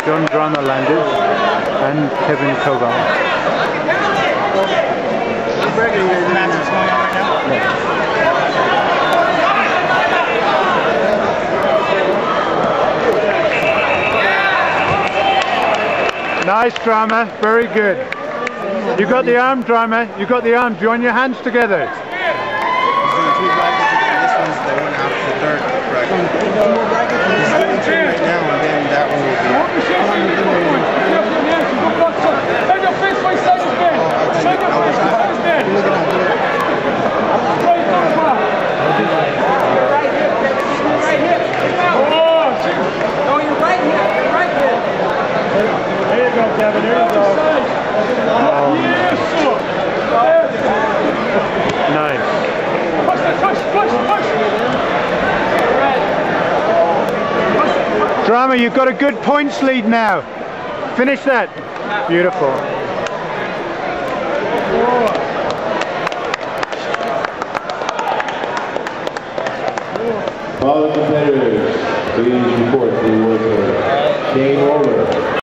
John Drama landed and Kevin Koval. Nice Drama, very good. You got the arm, Drama. You got the arm. Join your hands together. This one's the one after the third bracket. He's doing two right now, and then that one will be. There you go, Kevin. There you go. Nice. Drama, you've got a good points lead now. Finish that. Beautiful. All the competitors, please report the awards for Shane Roller.